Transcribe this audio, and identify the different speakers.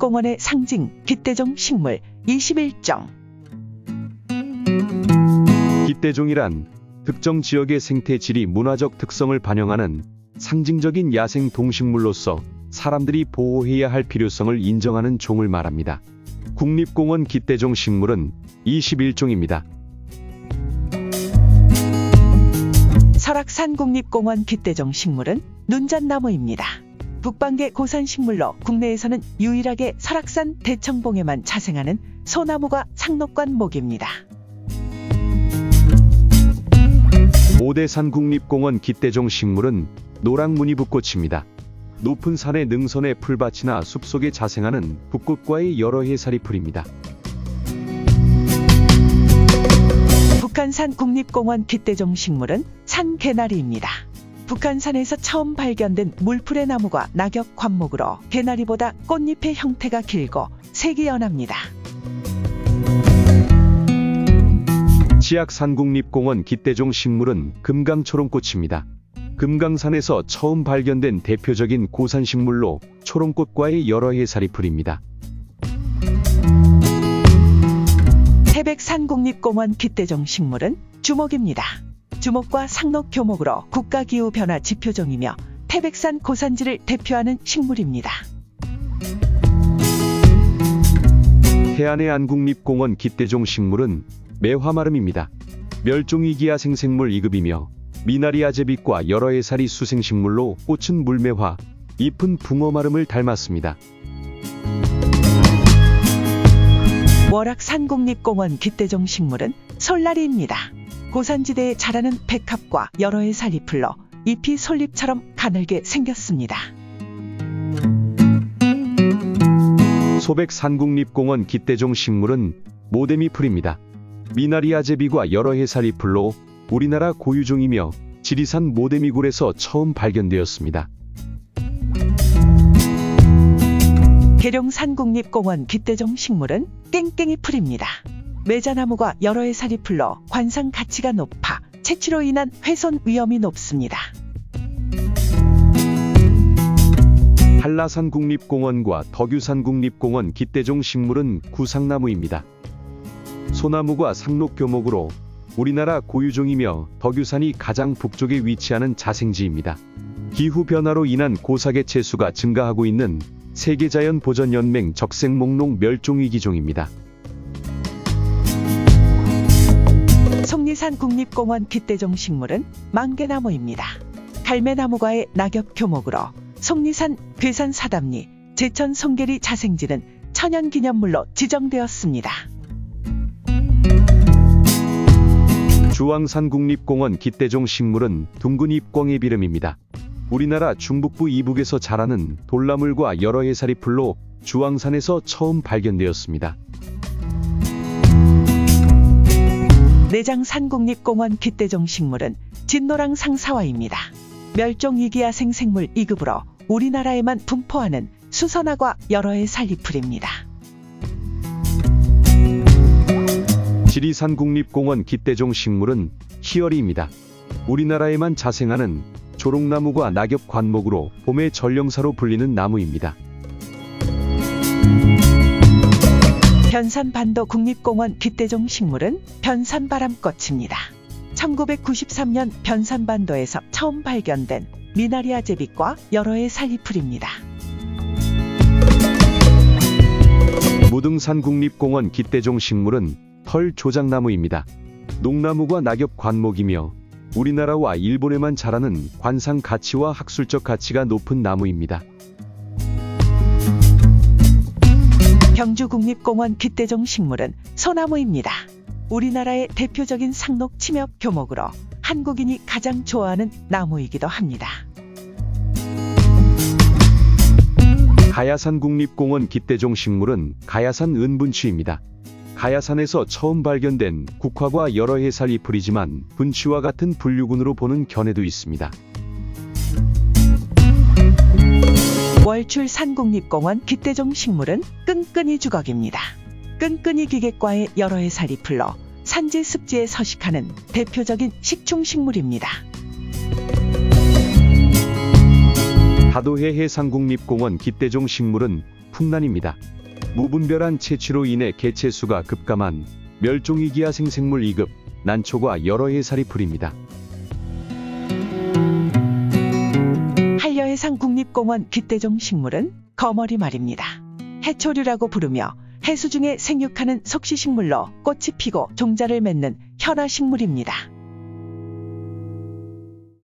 Speaker 1: 국립공원의 상징 깃대종 식물 21종.
Speaker 2: 깃대종이란 특정 지역의 생태 지리 문화적 특성을 반영하는 상징적인 야생 동식물로서 사람들이 보호해야 할 필요성을 인정하는 종을 말합니다. 국립공원 깃대종 식물은 21종입니다.
Speaker 1: 설악산 국립공원 깃대종 식물은 눈잣나무입니다. 북방계 고산식물로 국내에서는 유일하게 설악산 대청봉에만 자생하는 소나무가 상록관 목입니다.
Speaker 2: 오대산 국립공원 깃대종 식물은 노랑무늬 붓꽃입니다. 높은 산의 능선의 풀밭이나 숲속에 자생하는 붓꽃과의 여러 해살이 풀입니다.
Speaker 1: 북한산 국립공원 깃대종 식물은 산개나리입니다. 북한산에서 처음 발견된 물풀의 나무가 낙엽 관목으로 개나리보다 꽃잎의 형태가 길고 색이 연합니다.
Speaker 2: 치악산 국립공원 깃대종 식물은 금강초롱꽃입니다. 금강산에서 처음 발견된 대표적인 고산식물로 초롱꽃과의 여러 해살이 풀입니다.
Speaker 1: 태백산 국립공원 깃대종 식물은 주목입니다. 주목과 상록교목으로 국가기후변화 지표종이며 태백산 고산지를 대표하는 식물입니다.
Speaker 2: 해안의 안국립공원 깃대종 식물은 매화마름입니다. 멸종위기야 생생물 2급이며 미나리 아제빛과 여러 해살이 수생식물로 꽃은 물매화, 잎은 붕어마름을 닮았습니다.
Speaker 1: 월악산 국립공원 깃대종 식물은 솔나리입니다. 고산지대에 자라는 백합과 여러 해살이 풀러 잎이 솔잎처럼 가늘게 생겼습니다.
Speaker 2: 소백산 국립공원 깃대종 식물은 모데미 풀입니다. 미나리 아제비과 여러 해살이 풀로 우리나라 고유종이며 지리산 모데미굴에서 처음 발견되었습니다.
Speaker 1: 계룡산 국립공원 깃대종 식물은 깽깽이 풀입니다. 매자나무가 여러 해살이 풀러 관상 가치가 높아 채취로 인한 훼손 위험이 높습니다.
Speaker 2: 한라산 국립공원과 덕유산 국립공원 깃대종 식물은 구상나무입니다. 소나무가 상록교목으로 우리나라 고유종이며 덕유산이 가장 북쪽에 위치하는 자생지입니다. 기후변화로 인한 고사개체 수가 증가하고 있는 세계자연보전연맹 적색목록 멸종위기종입니다.
Speaker 1: 속리산 국립공원 깃대종 식물은 망개나무입니다. 갈매나무과의 낙엽교목으로 속리산 괴산사담리 제천 송계리 자생지는 천연기념물로 지정되었습니다.
Speaker 2: 주황산 국립공원 깃대종 식물은 둥근잎 꽝의비름입니다. 우리나라 중북부 이북에서 자라는 돌나물과 여러 해살이 풀로 주황산에서 처음 발견되었습니다.
Speaker 1: 내장산 국립공원 깃대종 식물은 진노랑 상사화입니다. 멸종위기야 생생물 2급으로 우리나라에만 분포하는 수선화과 여러 해살이 풀입니다.
Speaker 2: 지리산 국립공원 깃대종 식물은 희열이입니다. 우리나라에만 자생하는 조롱나무가 낙엽 관목으로 봄의 전령사로 불리는 나무입니다.
Speaker 1: 변산반도 국립공원 깃대종 식물은 변산바람꽃입니다. 1993년 변산반도에서 처음 발견된 미나리 아제빛과 여러 해살이 풀입니다.
Speaker 2: 무등산 국립공원 깃대종 식물은 털조장나무입니다. 농나무가 낙엽 관목이며 우리나라와 일본에만 자라는 관상 가치와 학술적 가치가 높은 나무입니다.
Speaker 1: 경주국립공원 깃대종 식물은 소나무입니다. 우리나라의 대표적인 상록 침엽 교목으로 한국인이 가장 좋아하는 나무이기도 합니다.
Speaker 2: 가야산 국립공원 깃대종 식물은 가야산 은분취입니다. 가야산에서 처음 발견된 국화과 여러 해살이 풀이지만 분취와 같은 분류군으로 보는 견해도 있습니다.
Speaker 1: 월출산 국립공원 깃대종 식물은 끈끈이 주걱입니다. 끈끈이 기계과의 여러 해살이 풀러 산지 습지에 서식하는 대표적인 식충식물입니다.
Speaker 2: 다도해 해상국립공원 깃대종 식물은 풍란입니다. 무분별한 채취로 인해 개체수가 급감한 멸종위기야 생생물 2급 난초가 여러 해살이 풀입니다.
Speaker 1: 한려해상 국립공원 깃대종 식물은 거머리 말입니다. 해초류라고 부르며 해수 중에 생육하는 석시식물로 꽃이 피고 종자를 맺는 현화식물입니다.